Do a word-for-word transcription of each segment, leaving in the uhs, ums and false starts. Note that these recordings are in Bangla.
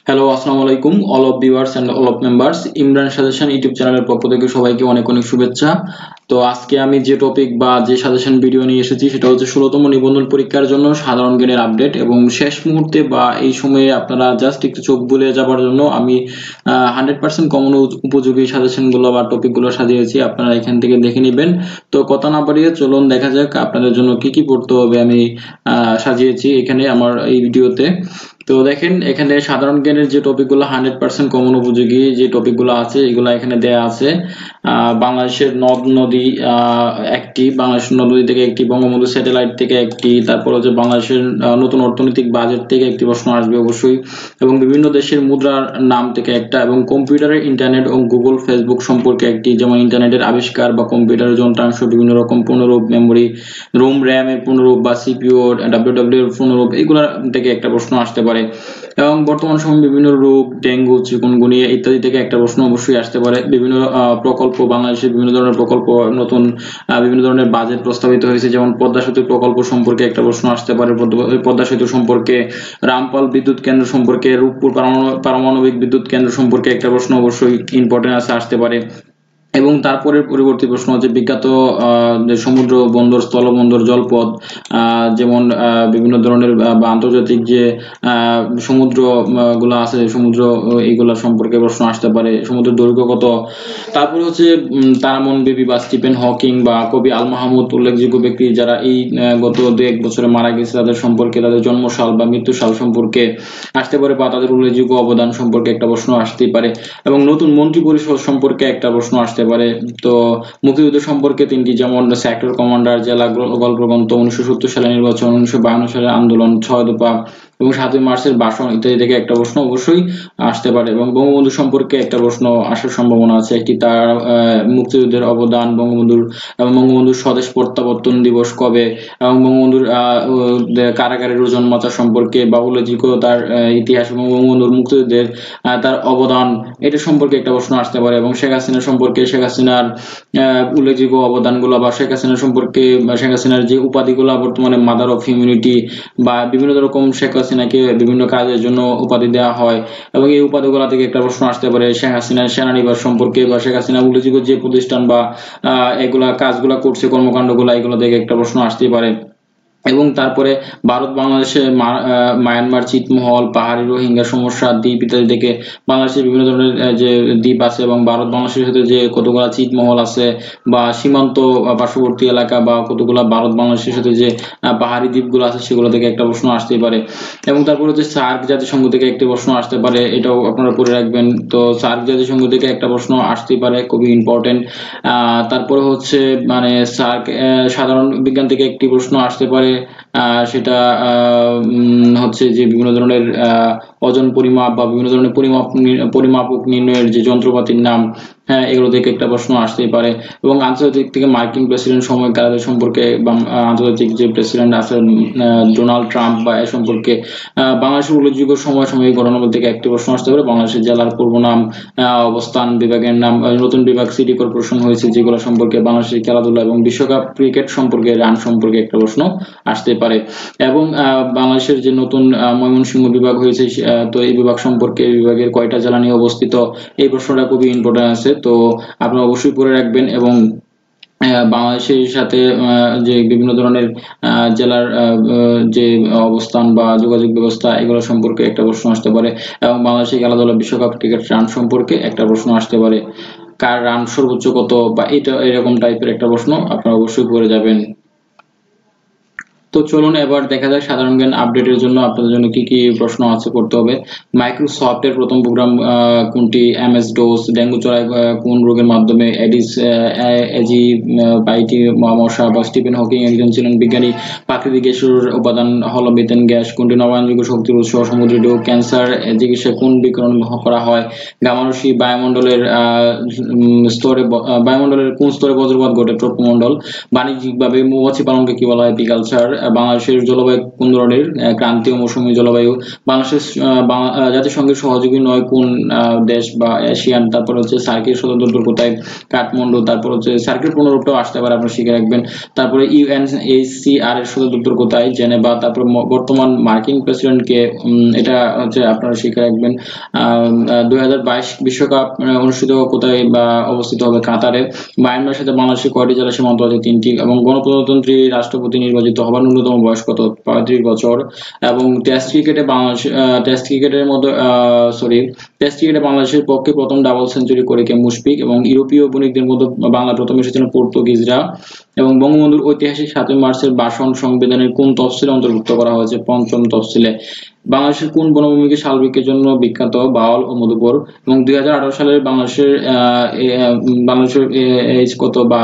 হ্যালো, আসসালামু আলাইকুম all of viewers and all of members. Imran suggestion YouTube চ্যানেলের পক্ষ থেকে সবাইকে অনেক অনেক শুভেচ্ছা। তো আজকে আমি যে টপিক বা যে সাজেশন ভিডিও নিয়ে এসেছি সেটা হচ্ছে ষোলতম নিবন্ধন পরীক্ষার জন্য সাধারণ জ্ঞানের আপডেট, এবং শেষ মুহূর্তে বা এই সময়ে আপনারা জাস্ট একটু চোখ বুলিয়ে যাবার জন্য আমি হান্ড্রেড পার্সেন্ট কমন উপযোগী সাজেশনগুলো বা টপিকগুলো সাজিয়েছি। আপনারা এখান থেকে দেখে নেবেন। তো কথা না বাড়িয়ে চলুন দেখা যাক আপনাদের জন্য কি কি পড়তে হবে আমি আহ সাজিয়েছি এখানে আমার এই ভিডিওতে। তো দেখেন এখানে সাধারণ জ্ঞানের যে টপিকগুলো হান্ড্রেড পার্সেন্ট কমন উপযোগী যে টপিকগুলো আছে এগুলো এখানে দেয়া আছে। আহ বাংলাদেশের নদ নদী আহ একটি, বাংলাদেশের নদ নদী থেকে একটি, বঙ্গবন্ধু স্যাটেলাইট থেকে একটি, তারপর হচ্ছে বাংলাদেশের নতুন অর্থনৈতিক বাজেট থেকে একটি প্রশ্ন আসবে অবশ্যই, এবং বিভিন্ন দেশের মুদ্রার নাম থেকে একটা, এবং কম্পিউটারের ইন্টারনেট ও গুগল ফেসবুক সম্পর্কে একটি, যেমন ইন্টারনেটের আবিষ্কার বা কম্পিউটারের যন্ত্রাংশ বিভিন্ন রকম পুনরূপ, মেমোরি, রোম র্যাম এর পুনরূপ বা সিপিইউ ডাব্লিউডাব্লিউ এর পুনরূপ, এগুলা থেকে একটা প্রশ্ন আসতে পারে। এবং বর্তমান সময়ে বিভিন্ন রোগ, ডেঙ্গু, চিকুনগুনিয়া ইত্যাদি থেকে একটা প্রশ্ন অবশ্যই আসতে পারে। বিভিন্ন প্রকল্প, বাংলাদেশের বিভিন্ন ধরনের প্রকল্প, নতুন বিভিন্ন ধরনের বাজেট প্রস্তাবিত হয়েছে, যেমন পদ্মা সেতু প্রকল্প সম্পর্কে একটা প্রশ্ন আসতে পারে, পদ্মা সেতু সম্পর্কে, রামপাল বিদ্যুৎ কেন্দ্র সম্পর্কে, রূপপুর পারমাণবিক বিদ্যুৎ কেন্দ্র সম্পর্কে একটা প্রশ্ন অবশ্যই ইম্পর্টেন্ট আছে, আসতে পারে। এবং তারপরে পরবর্তী প্রশ্ন হচ্ছে বিখ্যাত যে সমুদ্র বন্দর, স্থলবন্দর, জলপথ, যেমন বিভিন্ন ধরনের বা আন্তর্জাতিক যে সমুদ্র গুলা আছে, সমুদ্র এইগুলা সম্পর্কে প্রশ্ন আসতে পারে, সমুদ্রের দৈর্ঘ্য কত। তারপরে হচ্ছে তারামন বিবি বা স্টিফেন হকিং বা কবি আল মাহমুদ, উল্লেখযোগ্য ব্যক্তি যারা এই গত দু এক বছরে মারা গেছে তাদের সম্পর্কে, তাদের জন্মসাল বা মৃত্যু সাল সম্পর্কে আসতে পারে, বা তাদের উল্লেখযোগ্য অবদান সম্পর্কে একটা প্রশ্ন আসতেই পারে। এবং নতুন মন্ত্রী পরিষদ সম্পর্কে একটা প্রশ্ন আসতে পারে। তো মুক্তিযুদ্ধ সম্পর্কে তিনটি, যেমন সেক্টর কমান্ডার, জেলা গল্পগ্রন্থ, উনিশশো সত্তর সালে নির্বাচন, উনিশশো বায়ান্ন সালে আন্দোলন, ছয় দফা এবং সাতই মার্চের ভাষণ ইত্যাদি থেকে একটা প্রশ্ন অবশ্যই আসতে পারে। এবং বঙ্গবন্ধু সম্পর্কে একটা প্রশ্ন আসার সম্ভাবনা আছে, একটি তার মুক্তিযুদ্ধের অবদান, বঙ্গবন্ধুর এবং বঙ্গবন্ধুর স্বদেশ প্রত্যাবর্তন দিবস কবে, এবং বঙ্গবন্ধুর কারাগারের ওজন মাচা সম্পর্কে বা উল্লেখযোগ্য তার ইতিহাস এবং বঙ্গবন্ধুর মুক্তিযুদ্ধের তার অবদান, এটা সম্পর্কে একটা প্রশ্ন আসতে পারে। এবং শেখ হাসিনা সম্পর্কে, শেখ হাসিনার উল্লেখযোগ্য অবদানগুলো, বা শেখ হাসিনা সম্পর্কে শেখ হাসিনার যে উপাধিগুলো বর্তমানে মাদার অফ হিউম্যানিটি, বা বিভিন্ন রকম শেখ হাসিনাকে বিভিন্ন কাজের জন্য উপাধি দেওয়া হয়, এবং এই উপাধিগুলো থেকে একটা প্রশ্ন আসতে পারে। শেখ হাসিনার সেনানিবাস সম্পর্কে, বা শেখ হাসিনা উল্লেখযোগ্য যে প্রতিষ্ঠান বা এগুলা কাজগুলা করছে, কর্মকাণ্ডগুলা, এগুলো থেকে একটা প্রশ্ন আসতেই পারে। এবং তারপরে ভারত বাংলাদেশে মায়ানমার, ছিটমহল, পাহাড়ি রোহিঙ্গা সমস্যা, দ্বীপ ইত্যাদি থেকে বাংলাদেশের বিভিন্ন ধরনের যে দ্বীপ আছে এবং ভারত বাংলাদেশের সাথে যে কতগুলা ছিটমহল আছে বা সীমান্ত পার্শ্ববর্তী এলাকা বা কতগুলা ভারত বাংলাদেশের সাথে যে পাহাড়ি দ্বীপগুলো আছে সেগুলো থেকে একটা প্রশ্ন আসতেই পারে। এবং তারপরে হচ্ছে সার্ক জাতিসংঘ থেকে একটি প্রশ্ন আসতে পারে, এটাও আপনারা পড়ে রাখবেন। তো সার্ক জাতিসংঘ থেকে একটা প্রশ্ন আসতেই পারে, খুবই ইম্পর্টেন্ট। আহ তারপরে হচ্ছে মানে সার্ক সাধারণ বিজ্ঞান থেকে একটি প্রশ্ন আসতে পারে, সেটা হচ্ছে যে বিভিন্ন ধরনের ওজন পরিমাপ বা বিভিন্ন ধরনের পরিমাপ পরিমাপক নির্ণয়ের যে যন্ত্রপাতির নাম, হ্যাঁ এগুলো থেকে একটা প্রশ্ন আসতেই পারে। এবং আন্তর্জাতিক থেকে মার্কিন প্রেসিডেন্ট সময়কালের সম্পর্কে বা আন্তর্জাতিক যে প্রেসিডেন্ট আছে ডোনাল্ড ট্রাম্প বা এ সম্পর্কে বাংলাদেশের উল্লেখযোগ্য সময় সাময়িক ঘটনাবলী থেকে একটি প্রশ্ন আসতে পারে। বাংলাদেশের জেলার পূর্ব নাম, অবস্থান, বিভাগের নাম, নতুন বিভাগ, সিটি কর্পোরেশন হয়েছে যেগুলো সম্পর্কে, বাংলাদেশের খেলাধুলা এবং বিশ্বকাপ ক্রিকেট সম্পর্কে, রান সম্পর্কে একটা প্রশ্ন আসতে পারে। এবং বাংলাদেশের যে নতুন ময়মনসিংহ বিভাগ হয়েছে, তো এই বিভাগ সম্পর্কে, এই বিভাগের কয়টা জেলা নিয়ে অবস্থিত, এই প্রশ্নটা খুবই ইম্পর্টেন্ট আছে, তো আপনারা অবশ্যই পড়ে রাখবেন। এবং বাংলাদেশের সাথে যে বিভিন্ন ধরনের জেলার যে অবস্থান বা যোগাযোগ ব্যবস্থা, এগুলো সম্পর্কে একটা প্রশ্ন আসতে পারে। এবং বাংলাদেশের খেলাধুলা, বিশ্বকাপ ক্রিকেট রান সম্পর্কে একটা প্রশ্ন আসতে পারে, কার রান সর্বোচ্চ কত, বা এটা এরকম টাইপের একটা প্রশ্ন আপনারা অবশ্যই পড়ে যাবেন। তো চলুন এবার দেখা যাক সাধারণ জ্ঞান আপডেটের জন্য আপনাদের জন্য কি কি প্রশ্ন আছে করতে হবে। মাইক্রোসফটের প্রথম প্রোগ্রাম কোনটি? MS dose. ডেঙ্গু ছড়ায় কোন রোগের মাধ্যমে? এডিস এজিবাইটি মশা। বা স্টিফেন হকিং একজন ছিলেন বিজ্ঞানী। প্রাকৃতিক গ্যাসের উপাদান হলো মিথেন গ্যাস। কোনটি নবায়নযোগ্য শক্তির উৎস? সমুদ্র ঢেউ। ক্যান্সার চিকিৎসায় কোন বিকিরণ করা হয়? গামা রশ্মি। বায়ুমণ্ডলের স্তরে বায়ুমণ্ডলের কোন স্তরে বজ্রপাত ঘটে? ট্রপোমণ্ডল। বাণিজ্যিকভাবে মৌমাছি পালনকে কি বলা হয়? এপিকালচার। বাংলাদেশের জলবায়ু কোন ধরনের, ক্রান্তীয় মৌসুমী জলবায়ু। বাংলাদেশের জাতিসংঘের সহযোগী নয় কোন দেশ বা এশিয়ান। তারপর হচ্ছে সার্কের সদর দপ্তর কোথায়, কাঠমান্ডু। তারপর হচ্ছে সার্কের পুনরুক্তও আসতে পারে, আপনারা শিখে রাখবেন। তারপরে ইউএনএইচসিআর এর সদর দপ্তর কোথায়, জেনেভা। তারপর বর্তমান মার্কিন প্রেসিডেন্ট কে, এটা হচ্ছে আপনারা শিখে রাখবেন। দুই হাজার বাইশ বিশ্বকাপ অনুষ্ঠিত কোথায় বা অবস্থিত হবে, কাতারে। মায়ানমারের সাথে বাংলাদেশের কয়টি জেলা সীমান্ত আছে, তিনটি। এবং গণপ্রজাতন্ত্রী রাষ্ট্রপতি নির্বাচিত হবার ন্যূনতম বয়স কত, পঁয়ত্রিশ বছর। এবং টেস্ট ক্রিকেটে বাংলাদেশ টেস্ট ক্রিকেটের মধ্যে সরি টেস্ট ক্রিকেটে বাংলাদেশের পক্ষে প্রথম ডাবল সেঞ্চুরি করে কে, মুশফিক। এবং ইউরোপীয় বণিকদের মধ্যে বাংলা প্রথম এসেছিলেন পর্তুগিজরা। এবং বঙ্গবন্ধুর ঐতিহাসিক সাতই মার্চের ভাষণ সংবিধানের কোন তফসিলে অন্তর্ভুক্ত করা হয়েছে, পঞ্চম তফসিলে। বাংলাদেশের কোন বনভূমিকে শালবৃক্ষের জন্য বিখ্যাত, বাওল ও মধুপুর। এবং দুই হাজার আঠারো সালের বাংলাদেশের বাংলাদেশের এইচ কত বা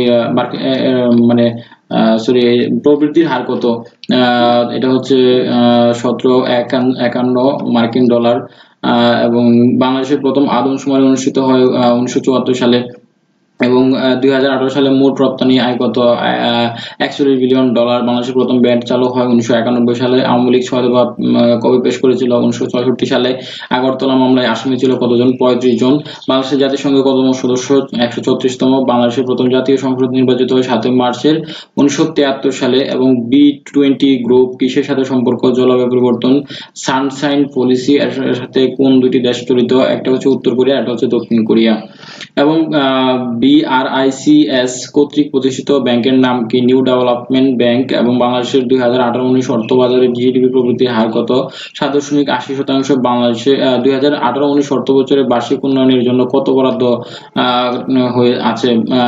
মানে সরি প্রবৃদ্ধির হার কত, এটা হচ্ছে সতেরো একান্ন মার্কিন ডলার। এবং বাংলাদেশের প্রথম আদমশুমারি অনুষ্ঠিত হয় উনিশশো চুয়াত্তর সালে। এবং দুই হাজার আঠারো সালে মোট রপ্তানি আয় কত, একচল্লিশ বিলিয়ন ডলার। বাংলাদেশের প্রথম ব্যাট চালু হয় উনিশশো একানব্বই সালে। আওয়ামী লীগ ছয় দফা কবে পেশ করেছিল, উনিশশো চৌষট্টি সালে। আগরতলা মামলায় আসামি ছিল কতজন, পঁয়ত্রিশ জন। বাংলাদেশের জাতিসংঘের কতম সদস্য, একশো চৌত্রিশতম। বাংলাদেশের প্রথম জাতীয় সংসদ নির্বাচিত হয় সাতই মার্চের উনিশশো তিয়াত্তর সালে। এবং বি টোয়েন্টি গ্রুপ কিসের সাথে সম্পর্ক, জলবায়ু পরিবর্তন। সানশাইন পলিসি এর সাথে কোন দুটি দেশ জড়িত, একটা হচ্ছে উত্তর কোরিয়া, একটা হচ্ছে দক্ষিণ কোরিয়া। এবং বিআরআইসিএস কর্তৃক প্রতিষ্ঠিত ব্যাংকের নাম কি, নিউ ডেভেলপমেন্ট ব্যাংক। এবং বাংলাদেশের দুই হাজার আঠারো উনিশ অর্থ বাজারে জিডিপি প্রবৃদ্ধির হার কত, সাত দশমিক আশি শতাংশ। বাংলাদেশে দুই হাজার আঠারো উনিশ অর্থ বছরে বার্ষিক উন্নয়নের জন্য কত বরাদ্দ হয়ে আছে,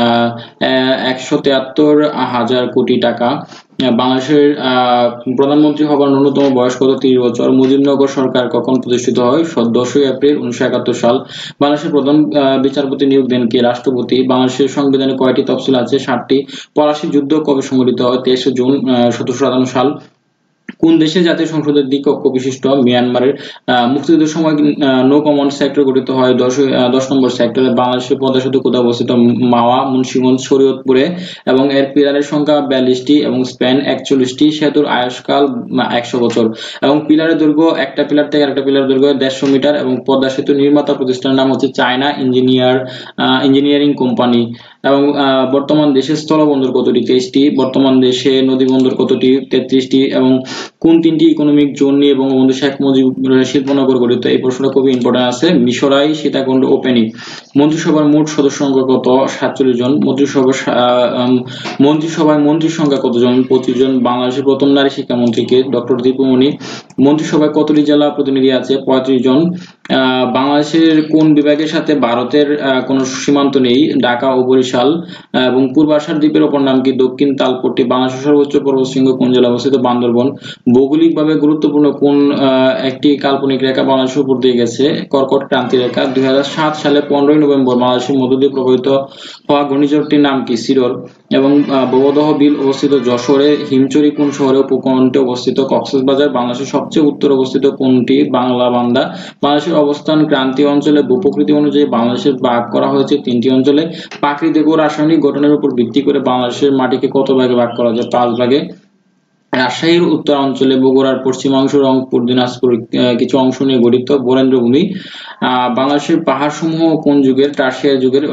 একশো তেয়াত্তর হাজার কোটি টাকা। বাংলাদেশের প্রধানমন্ত্রী হবার ন্যূনতম বয়স কত, ত্রিশ বছর। মুজিবনগর সরকার কখন প্রতিষ্ঠিত হয়, দশই এপ্রিল উনিশশো একাত্তর সাল। বাংলাদেশের প্রধান বিচারপতি নিয়োগ দেন কে, রাষ্ট্রপতি। বাংলাদেশের সংবিধানে কয়টি তফসিল আছে, ষাটটি। পলাশী যুদ্ধ কবে সংঘটিত হয়, তেইশে জুন সতেরোশো সাতান্ন সাল। কোন দেশে জাতীয় সংসদের দ্বিকক্ষ বিশিষ্ট, মিয়ানমারের। মুক্তিযুদ্ধের সময় নো কমান্ড সেক্টর গঠিত হয়, দশ দশ নম্বর সেক্টরে। বাংলাদেশের পদ্মা সেতু কোথায় অবস্থিত, মাওয়া, মুন্সিগঞ্জ, শরীয়তপুরে। এবং এর পিলারের সংখ্যা বিয়াল্লিশটি এবং স্প্যান একচল্লিশটি। সেতুর আয়ুষ্কাল একশো বছর। এবং পিলারের দৈর্ঘ্য, একটা পিলার থেকে আরেকটা পিলার দৈর্ঘ্য দেড়শো মিটার। এবং পদ্মা সেতু নির্মাতা প্রতিষ্ঠানের নাম হচ্ছে চায়না ইঞ্জিনিয়ার ইঞ্জিনিয়ারিং কোম্পানি। এবং বর্তমান দেশে স্থলবন্দর কতটি, তেইশটি। বর্তমান দেশে নদী বন্দর কতটি, তেত্রিশটি। এবং কোন তিনটি ইকোনমিক জোন নিয়ে বঙ্গবন্ধু শেখ মুজিবুর শিল্পনগর গঠিত, এই প্রশ্নটা খুবই ইম্পর্টেন্ট আছে। মিশরাই, সীতাকুণ্ড, ওপেনিং। মন্ত্রিসভার মোট সদস্য সংখ্যা কত, সাতচল্লিশ জন। মন্ত্রিসভা মন্ত্রিসভায় মন্ত্রীর সংখ্যা কতজন, পঁচিশ জন। বাংলাদেশের প্রথম নারী শিক্ষামন্ত্রী কে, ডক্টর দীপুমণি। মন্ত্রিসভায় কতটি জেলা প্রতিনিধি আছে, পঁয়ত্রিশ জন। বাংলাদেশের কোন বিভাগের সাথে ভারতের কোন সীমান্ত নেই, ঢাকা ও বরিশাল। এবং পূর্বাষাঢ় দ্বীপের অপর নাম কি, দক্ষিণ তালপট্টি। বাংলাদেশের সর্বোচ্চ পর্বতশৃঙ্গ কোন জেলা অবস্থিত, বান্দরবন। ভৌগোলিকভাবে গুরুত্বপূর্ণ কোন একটি কাল্পনিক রেখা বাংলাদেশের উপর দিয়ে গেছে, কর্কট ক্রান্তি রেখা। দুই হাজার সাত সালে পনেরোই নভেম্বর বাংলাদেশের মধ্য দিয়ে প্রবাহিত হওয়া ঘূর্ণিঝড়টির নাম কি, সিডর। এবং ভবদহ বিল অবস্থিত যশোরে। হিমচরি কোন শহরে উপকণ্ঠে অবস্থিত, কক্সবাজার। বাংলাদেশের সবচেয়ে উত্তর অবস্থিত কোনটি, বাংলা বান্দা। বাংলাদেশের অবস্থান ক্রান্তীয় অঞ্চলে। ভূপ্রকৃতি অনুযায়ী বাংলাদেশের ভাগ করা হয়েছে তিনটি অঞ্চলে। প্রাকৃতিক ও রাসায়নিক গঠনের উপর ভিত্তি করে বাংলাদেশের মাটিকে কত ভাগে ভাগ করা যায়, পাঁচ ভাগে। রাজশাহীর উত্তর অঞ্চলে, বগুড়ার পশ্চিমাংশ, রংপুর, দিনাজপুর কিছু অংশ নিয়ে গঠিত বরেন্দ্র ভূমি। বাংলাদেশের পাহাড় সমূহ কোন যুগের, টারশিয়ারি যুগের।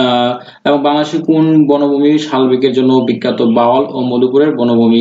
এবং বাংলাদেশের কোন বনভূমি শালবৃক্ষের জন্য বিখ্যাত, বাওল ও মধুপুরের বনভূমি।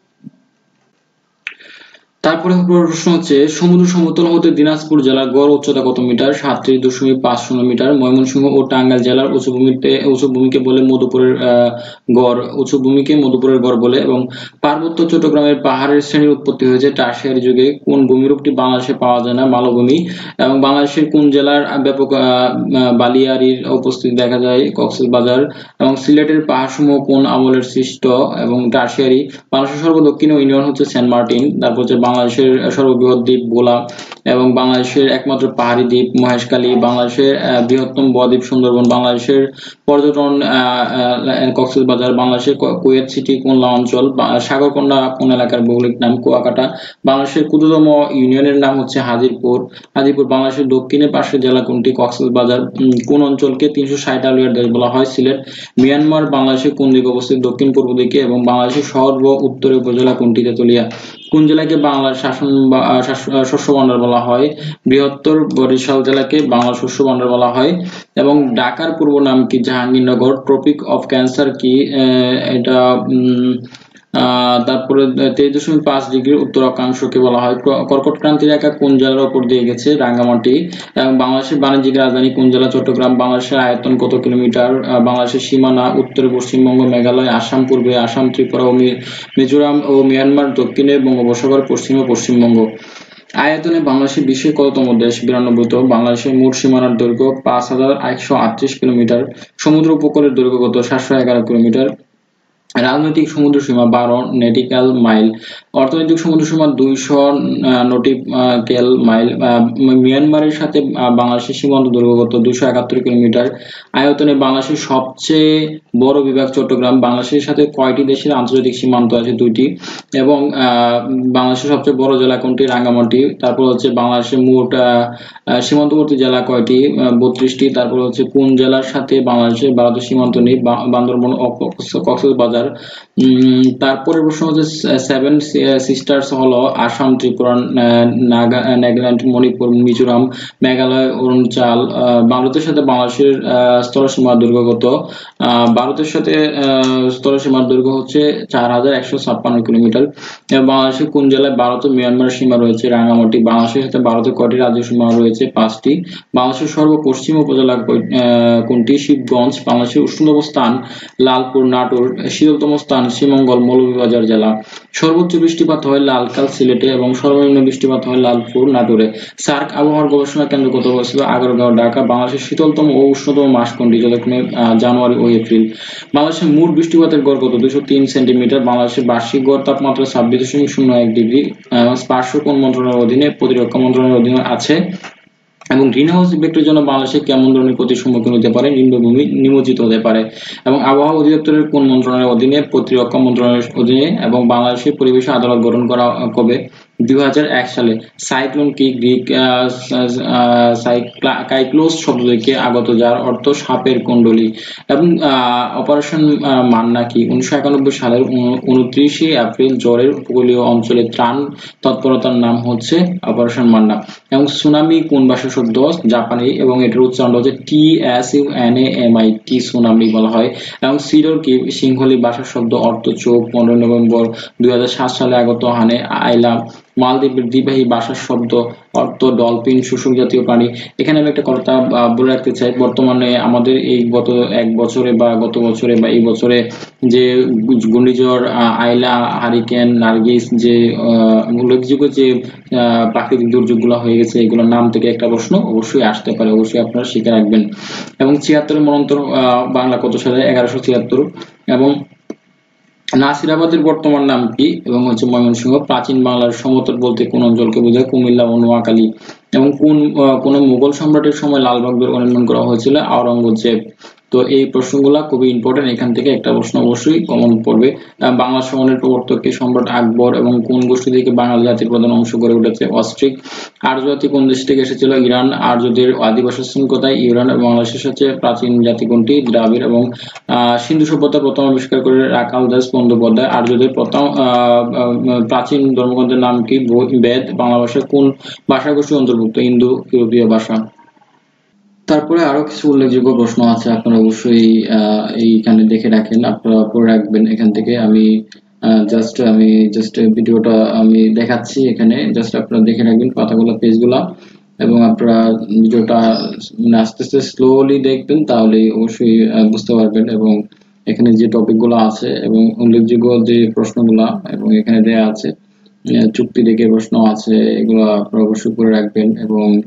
তারপরে প্রশ্ন হচ্ছে, সমুদ্র সমতল হতে দিনাজপুর জেলার গড় উচ্চতা কত মিটার, সাতত্রিশ দশমিক পাঁচ শূন্য মিটার। ময়মনসিংহ ও টাঙ্গাইল জেলার উঁচু ভূমিতে উঁচু ভূমিকে বলে মধুপুরের গড় উঁচু ভূমিকে মধুপুরের গড় বলে। এবং পার্বত্য চট্টগ্রামের পাহাড়ের শ্রেণীর উৎপত্তি হয়েছে টারশিয়ারি যুগে। কোন ভূমিরূপটি বাংলাদেশে পাওয়া যায় না, মালভূমি। এবং বাংলাদেশের কোন জেলার ব্যাপক বালিয়াড়ির উপস্থিতি দেখা যায়, কক্সবাজার। এবং সিলেটের পাহাড়সমূহ কোন আমলের সৃষ্ট এবং টারশিয়ারি। বাংলাদেশের সর্বদক্ষিণ ইউনিয়ন হচ্ছে সেন্ট মার্টিন। তারপর হচ্ছে বাংলাদেশের সর্ববৃহৎ দ্বীপ ভোলা এবং বাংলাদেশের একমাত্র পাহাড়ি দ্বীপ মহেশখালী, বাংলাদেশের বৃহত্তম বদ্বীপ সুন্দরবন, বাংলাদেশের পর্যটন কক্সবাজার, বাংলাদেশের কুয়েত সিটি কোন অঞ্চল, সাগরকন্ডা কোন এলাকার ভৌগোলিক নাম কুয়াকাটা, বাংলাদেশের ক্ষুদ্রতম ইউনিয়নের নাম হচ্ছে হাজিরপুর, হাজিরপুর বাংলাদেশের দক্ষিণে পাশের জেলা কোনটি কক্সবাজার, কোন অঞ্চলকে তিনশো ষাট আলোয়ার দেশ বলা হয় সিলেট, মিয়ানমার বাংলাদেশের কোন দিকে অবস্থিত দক্ষিণ পূর্ব দিকে এবং বাংলাদেশের সর্ব উত্তরে উপজেলা কোনটি তেতুলিয়া, কোন জেলাকে বাংলার শাসন শস্য ভান্ডার বলা হয়, বৃহত্তর বরিশাল জেলাকে বাংলা শস্য ভান্ডার বলা হয় এবং ঢাকার পূর্ব নাম কি জাহাঙ্গীরনগর, ট্রপিক অফ ক্যান্সার কি এটা তারপরে তেইশ দশমিক পাঁচ ডিগ্রি উত্তর অক্ষাংশকে বলা হয়, কর্কট ক্রান্তি রেখা কোন জেলার উপর দিয়ে গেছে রাঙ্গামাটি এবং বাংলাদেশের বাণিজ্যিক রাজধানী কোন জেলা চট্টগ্রাম, বাংলাদেশের আয়তন কত কিলোমিটার, বাংলাদেশের সীমানা উত্তরে পশ্চিমবঙ্গ, মেঘালয়, আসাম পূর্বে, আসাম, ত্রিপুরা ও মিজোরাম ও মিয়ানমার, দক্ষিণে বঙ্গোপসাগর, পশ্চিমে পশ্চিমবঙ্গ। আয়তনে বাংলাদেশের বিশ্বের কততম দেশ বিরানব্বইতম, বাংলাদেশের মোট সীমানার দৈর্ঘ্য পাঁচ হাজার একশো আটত্রিশ কিলোমিটার, সমুদ্র উপকূলের দৈর্ঘ্য কত সাতশো এগারো কিলোমিটার, রাজনৈতিক সমুদ্র সীমা বারো নটিক্যাল মাইল, অর্থনৈতিক সমুদ্র সীমা দুইশো নটিক্যাল মাইল, মিয়ানমারের সাথে বাংলাদেশের সীমান্ত দৈর্ঘ্য কত দুইশো একাত্তর কিলোমিটার, আয়তনে বাংলাদেশের সবচেয়ে বড় বিভাগ চট্টগ্রাম, বাংলাদেশের সাথে কয়টি দেশের আন্তর্জাতিক সীমান্ত আছে দুইটি এবং বাংলাদেশের সবচেয়ে বড় জেলা কোনটি রাঙ্গামাটি, তারপর হচ্ছে বাংলাদেশের মোট সীমান্তবর্তী জেলা কয়টি বত্রিশটি, তারপর হচ্ছে কোন জেলার সাথে বাংলাদেশের ভারতের সীমান্ত নেই বান্দরবন ও কক্সবাজার, তারপরে প্রশ্ন হচ্ছে সেভেন সিস্টার্স হলো আসাম, ত্রিপুরা, নাগাল্যান্ড, মণিপুর, মিজোরাম, মেঘালয়, অরুণাচল, ভারতের সাথে বাংলাদেশের স্থলসীমার দৈর্ঘ্য কত, ভারতের সাথে স্থলসীমার দৈর্ঘ্য হচ্ছে চার হাজার একশো ছাপ্পান্ন কিলোমিটার, বাংলাদেশের কোন জেলায় ভারত ও মিয়ানমার সীমা রয়েছে রাঙ্গামাটি, বাংলাদেশের সাথে ভারতের কয়টি রাজ্য সীমা রয়েছে পাঁচটি, বাংলাদেশের সর্বপশ্চিম উপজেলা কোনটি শিবগঞ্জ, বাংলাদেশের উষ্ণতম স্থান লালপুর, নাটোর, শীতলতম স্থান শ্রীমঙ্গল, মৌলভীবাজার জেলা, সর্বোচ্চ বৃষ্টিপাত হয় লালকাল সিলেটে এবং সর্বনিম্ন বৃষ্টিপাত হয় লালপুর নাটোরে, সার্ক আবহাওয়ার গবেষণা কেন্দ্র কত অবস্থিত আগারগাঁও, ঢাকা, বাংলাদেশের শীতলতম ও উষ্ণতম মাস কোনটি যথাক্রমে জানুয়ারি ও এপ্রিল, বাংলাদেশের মোট বৃষ্টিপাতের গড় কত দুইশো তিন সেন্টিমিটার, বাংলাদেশের বার্ষিক গড় তাপমাত্রা ছাব্বিশ দশমিক শূন্য এক ডিগ্রি, স্পর্শ কোন মন্ত্রণালয়ের অধীনে প্রতিরক্ষা মন্ত্রণালয়ের অধীনে আছে এবং গ্রিন হাউস ইফেক্টের জন্য বাংলাদেশে কেমন ধরনের ক্ষতির সম্মুখীন হতে পারে নিম্নভূমি নিমজ্জিত হতে পারে এবং আবহাওয়া অধিদপ্তরের কোন মন্ত্রণালয়ের অধীনে প্রতিরক্ষা মন্ত্রণালয়ের অধীনে এবং বাংলাদেশের পরিবেশ আদালত গঠন করা কবে দুই হাজার এক সালে, সাইক্লোন কি গ্রিক সাইক্লোস শব্দ থেকে আগত যার অর্থ সাপের কুণ্ডলী এবং অপারেশন মান্না কি উনিশশো একানব্বই সালের উনত্রিশে এপ্রিল জ্বরের উপকূলীয় অঞ্চলে ত্রাণ তৎপরতার নাম হচ্ছে অপারেশন মান্না এবং সুনামি কোন ভাষার শব্দ জাপানি এবং এটার উচ্চারণ হচ্ছে T S U N A M I T tsunami বলা হয় এবং সিডর কি সিংহলি ভাষার শব্দ অর্থ চোখ পনেরো নভেম্বর দুই হাজার সাত সালে আগত হানে আইলা মালদ্বীপের দ্বিবাহী ভাষার শব্দ অর্থ ডলফিন শুশুক জাতীয় প্রাণী। এখানে আমি একটা কথা বলে রাখতে চাই, বর্তমানে আমাদের এই গত এক বছরে বা গত বছরে বা এই বছরে যে ঘূর্ণিঝড় আইলা, হারিকেন, নার্গিস যে উল্লেখযোগ্য যে প্রাকৃতিক দুর্যোগগুলো হয়ে গেছে এগুলোর নাম থেকে একটা প্রশ্ন অবশ্যই আসতে পারে, অবশ্যই আপনারা শিখে রাখবেন। এবং ছিয়াত্তরের মন্বন্তর বাংলা কত সালে এগারোশো ছিয়াত্তর এবং নাসিরাবাদের বর্তমান নাম কি এবং হচ্ছে ময়মনসিংহ। প্রাচীন বাংলার সমতট বলতে কোন অঞ্চলকে বোঝায় কুমিল্লা ও নোয়াখালী এবং কোন কোন মুঘল সম্রাটের সময় লালবাগ দুর্গ নির্মাণ করা হয়েছিল আওরঙ্গজেব। তো এই প্রশ্নগুলো খুবই ইম্পর্টেন্ট, এখান থেকে একটা প্রশ্ন অবশ্যই কমন পড়বে। বাংলা সমনের প্রবর্তক কে সম্রাট আকবর এবং কোন গোষ্ঠী থেকে বাঙালি জাতির প্রধান অংশ গড়ে উঠেছে অস্ট্রিক। আর্য জাতি কোন দেশ থেকে এসেছিল ইরান। আর্যদের আদিবাসী কোথায় ইরান এবং বাংলাদেশের সাথে প্রাচীন জাতি কোনটি দ্রাবিড় এবং সিন্ধু সভ্যতা প্রথম আবিষ্কার করে রাখাল দাস বন্দ্যোপাধ্যায়। আর্যদের প্রথম প্রাচীন ধর্মগ্রন্থের নাম কি বেদ। বাংলা ভাষায় কোন ভাষা গোষ্ঠী অন্তর্ভুক্ত ইন্দো ইউরোপীয় ভাষা। তারপরে আরো কিছু উল্লেখযোগ্য প্রশ্ন আছে, আপনারা অবশ্যই এইখানে দেখে রাখেন, আপনারা পড়ে রাখবেন। এখান থেকে আমি জাস্ট আমি জাস্ট ভিডিওটা আমি দেখাচ্ছি, এখানে জাস্ট আপনারা দেখে রাখবেন পাতাগুলো পেজগুলা এবং আপনারা ভিডিওটা মানে আস্তে আস্তে স্লোলি দেখবেন, তাহলে অবশ্যই বুঝতে পারবেন। এবং এখানে যে টপিকগুলো আছে এবং উল্লেখযোগ্য যে প্রশ্নগুলা এবং এখানে দেয়া আছে, চুক্তি দেখে প্রশ্ন আছে, এগুলো আপনারা অবশ্যই করে রাখবেন। এবং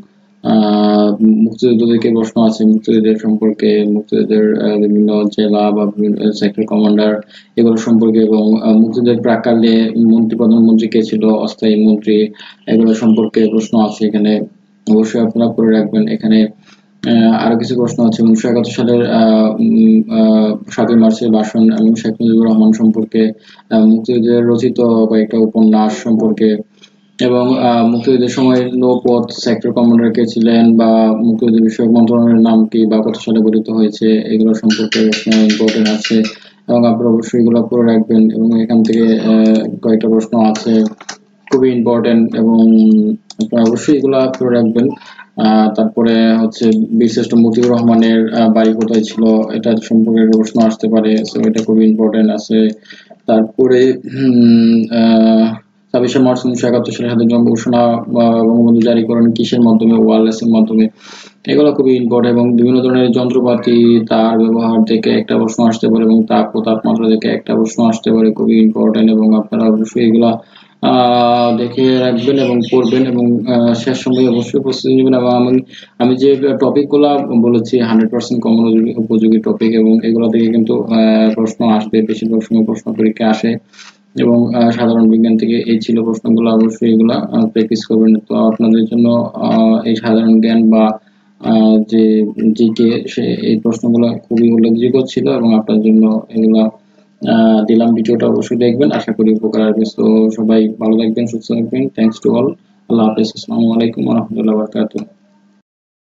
মুক্তিযুদ্ধ থেকে প্রশ্ন আছে, মুক্তিযুদ্ধের সম্পর্কে, মুক্তিযুদ্ধের বিভিন্ন জেলা বা সেক্টর কমান্ডার এগুলো সম্পর্কে, এবং মুক্তিযুদ্ধের প্রাক্কালে মন্ত্রী প্রধানমন্ত্রী কে ছিল, অস্থায়ী মন্ত্রী, এগুলো সম্পর্কে প্রশ্ন আছে এখানে, অবশ্যই আপনারা পড়ে রাখবেন। এখানে আরো কিছু প্রশ্ন আছে উনিশশো একাত্তর সালের সাতই মার্চের ভাষণ এবং শেখ মুজিবুর রহমান সম্পর্কে, মুক্তিযুদ্ধের রচিত কয়েকটা উপন্যাস সম্পর্কে, এবং মুক্তিযুদ্ধের সময় নৌপথ সেক্টর কমান্ডার কে ছিলেন, বা মুক্তিযুদ্ধ বিষয়ক মন্ত্রণালয়ের নাম কি বা কত সালে গঠিত হয়েছে, এগুলো সম্পর্কে ইম্পর্টেন্ট আছে এবং আপনারা অবশ্যই এগুলো পড়ে রাখবেন। এবং এখান থেকে কয়েকটা প্রশ্ন আছে খুবই ইম্পর্টেন্ট এবং আপনারা অবশ্যই এগুলা পড়ে রাখবেন। তারপরে হচ্ছে বীরশ্রেষ্ঠ মতিউর রহমানের বাড়ি কোথায় ছিল, এটা সম্পর্কে প্রশ্ন আসতে পারে, সো এটা খুবই ইম্পর্টেন্ট আছে। তারপরে ছাব্বিশে মার্চ উনিশশো একাত্তর সালে স্বাধীনতা ঘোষণা বঙ্গবন্ধু জারি করেন কিসের মাধ্যমে, ওয়্যারলেসের মাধ্যমে, এগুলো খুবই ইম্পর্টেন্ট। এবং বিভিন্ন ধরনের যন্ত্রপাতি তার ব্যবহার থেকে একটা প্রশ্ন আসতে পারে, এবং তাপ ও তাপমাত্রা থেকে একটা প্রশ্ন আসতে পারে, খুবই ইম্পর্টেন্ট। এবং আপনারা অবশ্যই এগুলা দেখে রাখবেন এবং পড়বেন, এবং শেষ সময় অবশ্যই প্রস্তুতি নেবেন। এবং আমি আমি যে টপিকগুলো বলেছি হান্ড্রেড পার্সেন্ট কমন উপযোগী টপিক, এবং এগুলো থেকে কিন্তু প্রশ্ন আসবে, বেশিরভাগ সময় প্রশ্ন পরীক্ষা আসে। এবং সাধারণ বিজ্ঞান থেকে এই ছিল প্রশ্নগুলো, অবশ্যই এগুলা প্র্যাকটিস করবেন। তো আপনাদের জন্য এই সাধারণ জ্ঞান বা যে জিকে সে এই প্রশ্নগুলো খুবই উল্লেখযোগ্য ছিল, এবং আপনার জন্য এগুলা দিলাম। ভিডিওটা অবশ্যই দেখবেন, আশা করি উপকার আসবে। তো সবাই ভালো থাকবেন, সুস্থ থাকবেন। Thanks to all. আল্লাহ হাফেজ। আসসালামু আলাইকুম ওয়া রাহমাতুল্লাহি ওয়া বারাকাতুহু।